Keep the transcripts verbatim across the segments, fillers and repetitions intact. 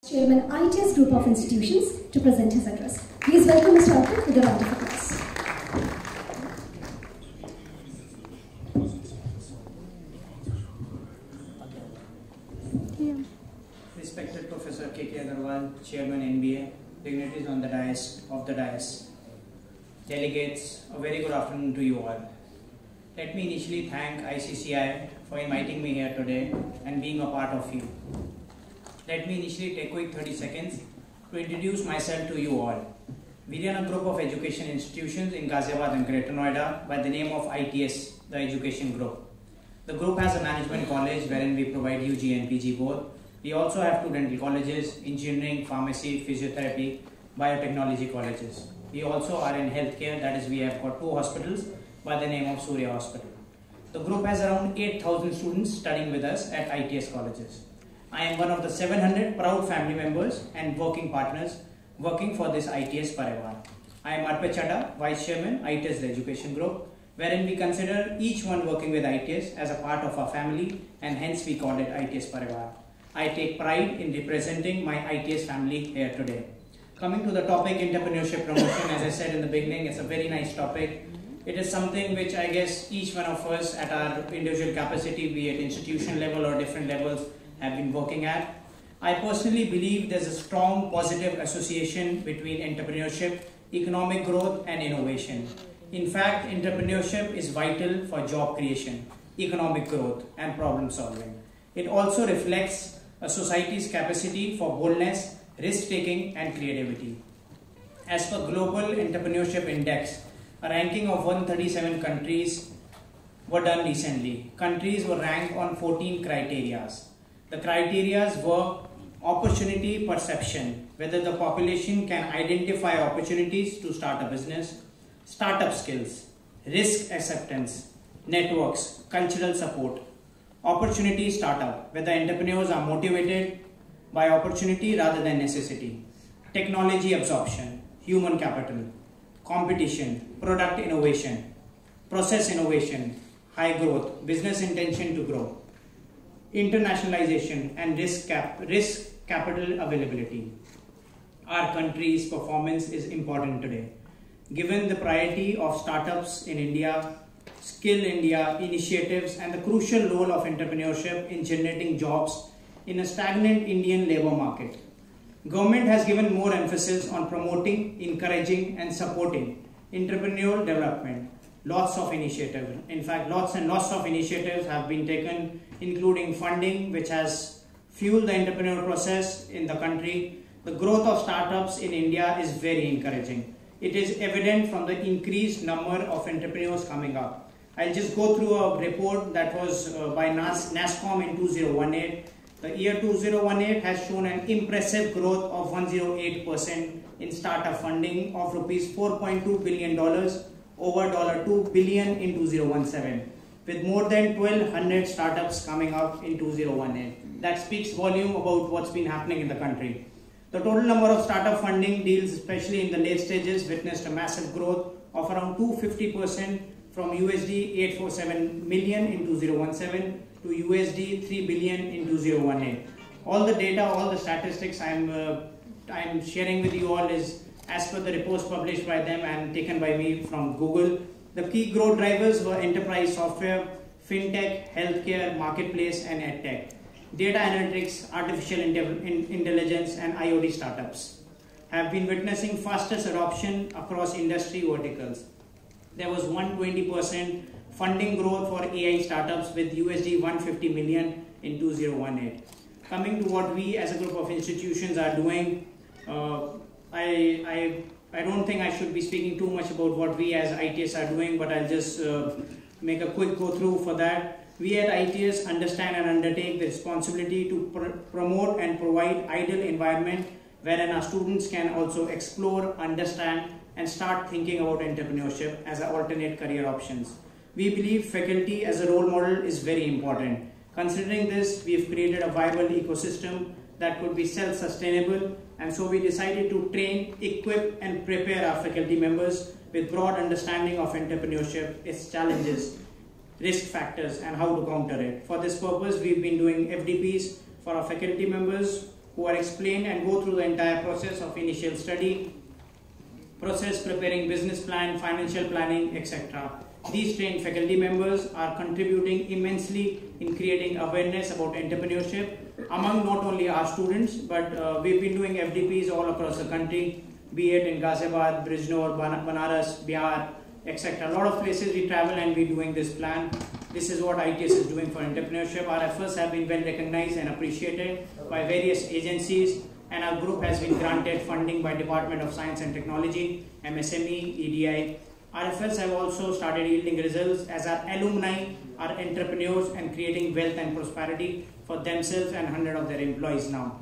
Chairman I T S Group of Institutions to present his address. Please welcome Mister Arpit with a round of applause. Respected Professor K K Agarwal, Chairman N B A, dignitaries on the dais of the dais, delegates, a very good afternoon to you all. Let me initially thank I C C I for inviting me here today and being a part of you. Let me initially take a quick thirty seconds to introduce myself to you all. We run a group of education institutions in Ghaziabad and Greater Noida by the name of I T S, the Education Group. The group has a management college wherein we provide U G and P G both. We also have two dental colleges, engineering, pharmacy, physiotherapy, biotechnology colleges. We also are in healthcare, that is we have got two hospitals by the name of Surya Hospital. The group has around eight thousand students studying with us at I T S colleges. I am one of the seven hundred proud family members and working partners working for this I T S Parivar. I am Arpit Chadha, Vice Chairman, I T S the Education Group, wherein we consider each one working with I T S as a part of our family and hence we call it I T S Parivar. I take pride in representing my I T S family here today. Coming to the topic entrepreneurship promotion, as I said in the beginning, it's a very nice topic. It is something which I guess each one of us at our individual capacity, be it institution level or different levels, have been working at. I personally believe there's a strong positive association between entrepreneurship, economic growth and innovation. In fact, entrepreneurship is vital for job creation, economic growth and problem solving. It also reflects a society's capacity for boldness, risk-taking and creativity. As per Global Entrepreneurship Index, a ranking of one hundred thirty-seven countries were done recently. Countries were ranked on fourteen criteria. The criteria were opportunity perception, whether the population can identify opportunities to start a business, startup skills, risk acceptance, networks, cultural support, opportunity startup, whether entrepreneurs are motivated by opportunity rather than necessity, technology absorption, human capital, competition, product innovation, process innovation, high growth, business intention to grow, internationalization and risk cap risk capital availability. Our country's performance is important today. Given the priority of startups in India, Skill India initiatives and the crucial role of entrepreneurship in generating jobs in a stagnant Indian labour market, government has given more emphasis on promoting, encouraging and supporting entrepreneurial development. Lots of initiatives, in fact lots and lots of initiatives have been taken, including funding which has fueled the entrepreneurial process in the country. The growth of startups in India is very encouraging. It is evident from the increased number of entrepreneurs coming up. I'll just go through a report that was uh, by NASSCOM in two thousand eighteen. The year two thousand eighteen has shown an impressive growth of one hundred eight percent in startup funding of rupees four point two billion dollars over two billion dollars in two thousand seventeen, with more than twelve hundred startups coming up in two thousand eighteen. That speaks volume about what's been happening in the country. The total number of startup funding deals, especially in the late stages, witnessed a massive growth of around two hundred fifty percent from U S D eight hundred forty-seven million in two thousand seven to U S D three billion in two thousand eight. All the data, all the statistics I'm, uh, I'm sharing with you all is as per the reports published by them and taken by me from Google. The key growth drivers were enterprise software, fintech, healthcare, marketplace and edtech. Data analytics, artificial intelligence and I O T startups have been witnessing fastest adoption across industry verticals. There was one hundred twenty percent funding growth for A I startups with U S D one hundred fifty million in two thousand eight. Coming to what we as a group of institutions are doing, uh, I, I, I don't think I should be speaking too much about what we as I T S are doing, but I'll just uh, make a quick go through for that. We at I T S understand and undertake the responsibility to pr promote and provide ideal environment wherein our students can also explore, understand and start thinking about entrepreneurship as an alternate career options. We believe faculty as a role model is very important. Considering this, we have created a viable ecosystem that could be self-sustainable, and so we decided to train, equip and prepare our faculty members with broad understanding of entrepreneurship, its challenges, risk factors and how to counter it. For this purpose, we've been doing F D Ps for our faculty members who are explained and go through the entire process of initial study, process preparing business plan, financial planning, et cetera. These trained faculty members are contributing immensely in creating awareness about entrepreneurship among not only our students, but uh, we've been doing F D Ps all across the country, be it in Ghaziabad, Bijnor, Banaras, Bihar, et cetera. A lot of places we travel and we're doing this plan. This is what I T S is doing for entrepreneurship. Our efforts have been well recognized and appreciated by various agencies, and our group has been granted funding by Department of Science and Technology, M S M E, E D I. Our efforts have also started yielding results as our alumni are entrepreneurs and creating wealth and prosperity for themselves and one hundred of their employees now.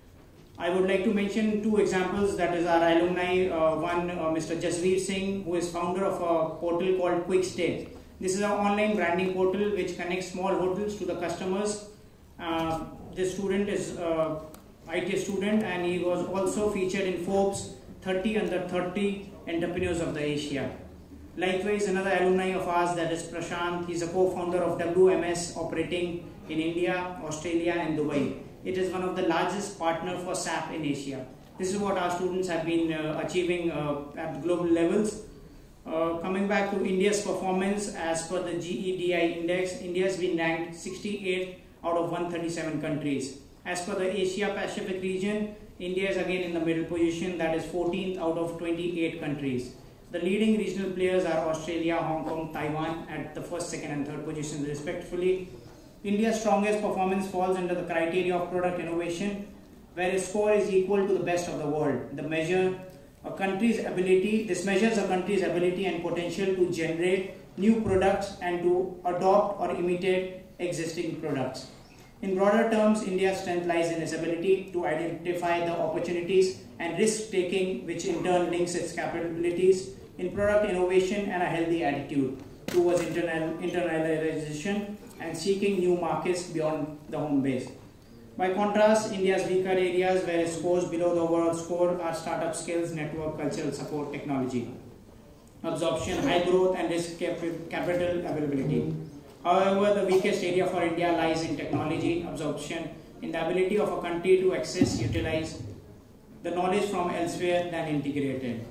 I would like to mention two examples. That is our alumni, uh, one uh, Mister Jasveer Singh, who is founder of a portal called Quick Stay. This is an online branding portal which connects small hotels to the customers. Uh, this student is uh, I T S student, and he was also featured in Forbes thirty under thirty entrepreneurs of the Asia. Likewise, another alumni of ours, that is Prashant, he is a co-founder of W M S operating in India, Australia and Dubai. It is one of the largest partner for S A P in Asia. This is what our students have been uh, achieving uh, at global levels. Uh, coming back to India's performance, as per the G E D I index, India has been ranked sixty-eight out of one hundred thirty-seven countries. As per the Asia Pacific region, India is again in the middle position, that is fourteenth out of twenty-eight countries. The leading regional players are Australia, Hong Kong, Taiwan at the first, second and third positions respectively. India's strongest performance falls under the criteria of product innovation, where a score is equal to the best of the world. The measure a country's ability, this measures a country's ability and potential to generate new products and to adopt or imitate existing products. In broader terms, India's strength lies in its ability to identify the opportunities and risk-taking, which in turn links its capabilities in product innovation and a healthy attitude towards internal, internalization and seeking new markets beyond the home base. By contrast, India's weaker areas where it scores below the overall score are startup skills, network, cultural support, technology, absorption, high growth and risk cap capital availability. However, the weakest area for India lies in technology absorption, in the ability of a country to access, utilize the knowledge from elsewhere than integrated.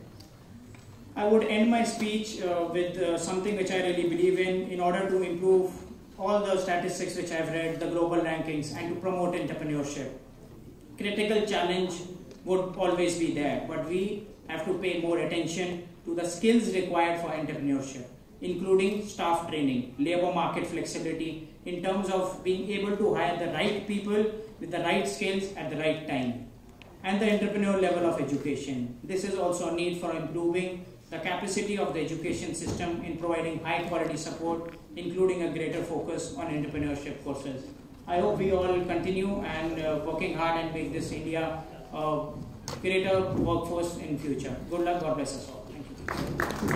I would end my speech uh, with uh, something which I really believe in, in order to improve all the statistics which I've read, the global rankings, and to promote entrepreneurship. Critical challenge would always be there, but we have to pay more attention to the skills required for entrepreneurship, including staff training, labor market flexibility, in terms of being able to hire the right people with the right skills at the right time, and the entrepreneurial level of education. This is also a need for improving the capacity of the education system in providing high quality support, including a greater focus on entrepreneurship courses. I hope we all continue and uh, working hard and make this India a uh, greater workforce in future. Good luck, God bless us all. Thank you.